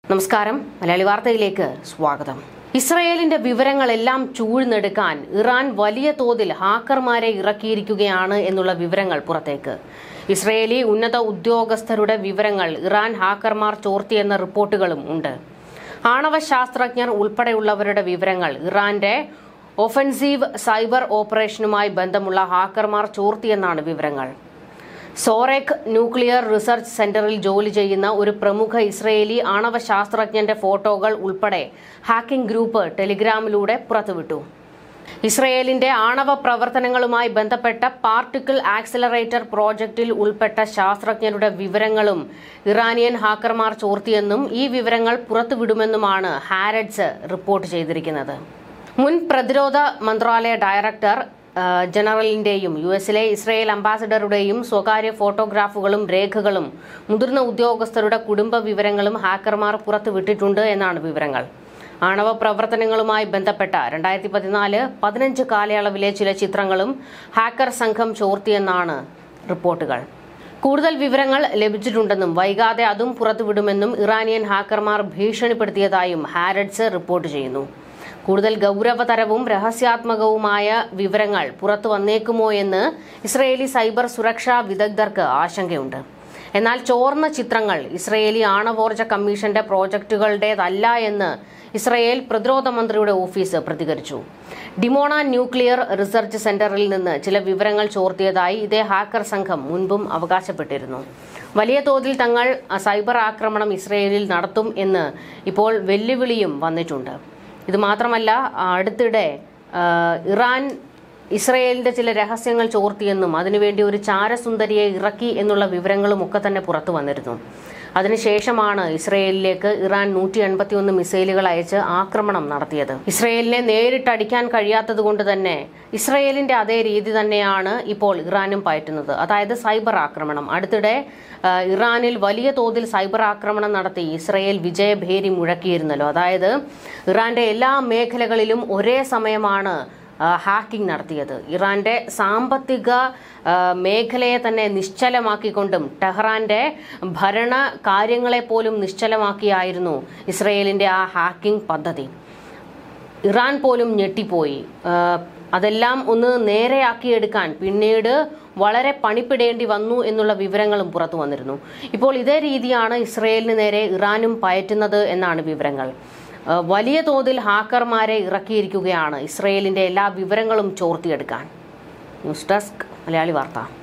നമസ്കാരം, മലയാളി വാർത്തയിലേക്ക് സ്വാഗതം. ഇസ്രായേലിന്റെ വിവരങ്ങളെല്ലാം ചൂഴ്ന്നെടുക്കാൻ ഇറാൻ വലിയ തോതിൽ ഹാക്കർമാരെ ഇറക്കിയിരിക്കുകയാണ് എന്നുള്ള വിവരങ്ങൾ പുറത്തേക്ക്. ഇസ്രായേലി ഉന്നത ഉദ്യോഗസ്ഥരുടെ വിവരങ്ങൾ ഇറാൻ ഹാക്കർമാർ ചോർത്തിയെന്ന റിപ്പോർട്ടുകളും ഉണ്ട്. ആണവ ശാസ്ത്രജ്ഞർ ഉൾപ്പെടെയുള്ളവരുടെ വിവരങ്ങൾ ഇറാന്റെ ഒഫൻസീവ് സൈബർ ഓപ്പറേഷനുമായി ബന്ധമുള്ള ഹാക്കർമാർ ചോർത്തിയെന്നാണ് വിവരങ്ങൾ. സോറെക് ന്യൂക്ലിയർ റിസർച്ച് സെന്ററിൽ ജോലി ചെയ്യുന്ന ഒരു പ്രമുഖ ഇസ്രയേലി ആണവ ശാസ്ത്രജ്ഞന്റെ ഫോട്ടോകൾ ഉൾപ്പെടെ ഹാക്കിംഗ് ഗ്രൂപ്പ് ടെലിഗ്രാമിലൂടെ പുറത്തുവിട്ടു. ഇസ്രയേലിന്റെ ആണവ പ്രവർത്തനങ്ങളുമായി ബന്ധപ്പെട്ട പാർട്ടിക്കിൾ ആക്സിലറേറ്റർ പ്രോജക്റ്റിൽ ഉൾപ്പെട്ട ശാസ്ത്രജ്ഞരുടെ വിവരങ്ങളും ഇറാനിയൻ ഹാക്കർമാർ ചോർത്തിയെന്നും ഈ വിവരങ്ങൾ പുറത്തുവിടുമെന്നുമാണ് ഹാരഡ്സ് റിപ്പോർട്ട് ചെയ്തിരിക്കുന്നത്. മുൻ പ്രതിരോധ മന്ത്രാലയ ഡയറക്ടർ ജനറലിന്റെയും യുഎസിലെ ഇസ്രായേൽ അംബാസഡറുടെയും സ്വകാര്യ ഫോട്ടോഗ്രാഫുകളും രേഖകളും മുതിർന്ന ഉദ്യോഗസ്ഥരുടെ കുടുംബ വിവരങ്ങളും ഹാക്കർമാർ പുറത്തുവിട്ടിട്ടുണ്ട് എന്നാണ് വിവരങ്ങൾ. ആണവ പ്രവർത്തനങ്ങളുമായി ബന്ധപ്പെട്ട 2014-15 കാലയളവിലെ ചില ചിത്രങ്ങളും ഹാക്കർ സംഘം ചോർത്തിയെന്നാണ് റിപ്പോർട്ടുകൾ. കൂടുതൽ വിവരങ്ങൾ ലഭിച്ചിട്ടുണ്ടെന്നും വൈകാതെ അതും പുറത്തുവിടുമെന്നും ഇറാനിയൻ ഹാക്കർമാർ ഭീഷണിപ്പെടുത്തിയതായും ഹാരഡ്സ് റിപ്പോർട്ട് ചെയ്യുന്നു. കൂടുതൽ ഗൌരവതരവും രഹസ്യാത്മകവുമായ വിവരങ്ങൾ പുറത്തു വന്നേക്കുമോ എന്ന് ഇസ്രയേലി സൈബർ സുരക്ഷാ വിദഗ്ധർക്ക് ആശങ്കയുണ്ട്. എന്നാൽ ചോർന്ന ചിത്രങ്ങൾ ഇസ്രയേലി ആണവോർജ കമ്മീഷന്റെ പ്രോജക്റ്റുകളുടേതല്ല എന്ന് ഇസ്രയേൽ പ്രതിരോധ മന്ത്രിയുടെ ഓഫീസ് പ്രതികരിച്ചു. ഡിമോണ ന്യൂക്ലിയർ റിസർച്ച് സെന്ററിൽ നിന്ന് ചില വിവരങ്ങൾ ചോർത്തിയതായി ഇതേ ഹാക്കർ സംഘം മുൻപും അവകാശപ്പെട്ടിരുന്നു. വലിയ തോതിൽ തങ്ങൾ സൈബർ ആക്രമണം ഇസ്രയേലിൽ നടത്തും എന്ന് ഇപ്പോൾ വെല്ലുവിളിയും വന്നിട്ടുണ്ട്. ഇത് മാത്രമല്ല, അടുത്തിടെ ഇറാൻ ഇസ്രയേലിന്റെ ചില രഹസ്യങ്ങൾ ചോർത്തിയെന്നും അതിനുവേണ്ടി ഒരു ചാരസുന്ദരിയെ ഇറക്കി എന്നുള്ള വിവരങ്ങളും ഒക്കെ തന്നെ പുറത്തു വന്നിരുന്നു. അതിനുശേഷമാണ് ഇസ്രയേലിലേക്ക് ഇറാൻ 181 മിസൈലുകൾ അയച്ച് ആക്രമണം നടത്തിയത്. ഇസ്രയേലിനെ നേരിട്ടടിക്കാൻ കഴിയാത്തതുകൊണ്ട് തന്നെ ഇസ്രയേലിന്റെ അതേ രീതി തന്നെയാണ് ഇപ്പോൾ ഇറാനും പയറ്റുന്നത്, അതായത് സൈബർ ആക്രമണം. അടുത്തിടെ ഇറാനിൽ വലിയ തോതിൽ സൈബർ ആക്രമണം നടത്തി ഇസ്രയേൽ വിജയഭേരി മുഴക്കിയിരുന്നല്ലോ. അതായത് ഇറാന്റെ എല്ലാ മേഖലകളിലും ഒരേ സമയമാണ് ഹാക്കിംഗ് നടത്തിയത്. ഇറാന്റെ സാമ്പത്തിക മേഖലയെ തന്നെ നിശ്ചലമാക്കിക്കൊണ്ടും ടെഹ്റാന്റെ ഭരണ കാര്യങ്ങളെ പോലും നിശ്ചലമാക്കിയായിരുന്നു ഇസ്രയേലിന്റെ ആ ഹാക്കിംഗ് പദ്ധതി. ഇറാൻ പോലും ഞെട്ടിപ്പോയി. അതെല്ലാം ഒന്ന് നേരെയാക്കിയെടുക്കാൻ പിന്നീട് വളരെ പണിപ്പെടേണ്ടി വന്നു എന്നുള്ള വിവരങ്ങളും പുറത്തു വന്നിരുന്നു. ഇപ്പോൾ ഇതേ രീതിയാണ് ഇസ്രയേലിന് നേരെ ഇറാനും പയറ്റുന്നത് എന്നാണ് വിവരങ്ങൾ. വലിയ തോതിൽ ഹാക്കർമാരെ ഇറക്കിയിരിക്കുകയാണ് ഇസ്രയേലിന്റെ എല്ലാ വിവരങ്ങളും ചോർത്തിയെടുക്കാൻ. ന്യൂസ് ഡെസ്ക്, മലയാളി വാർത്ത.